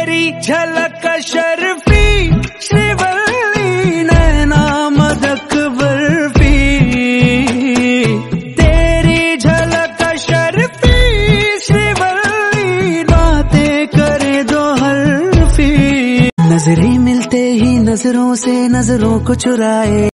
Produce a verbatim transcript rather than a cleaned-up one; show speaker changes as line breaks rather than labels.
तेरी झलक शर्फी श्रीवल्ली नैना मदक बर्फी, तेरी झलक शर्फी श्रीवल्ली बातें करे दो हल्फी। नजरें मिलते ही नजरों से नजरों को चुराए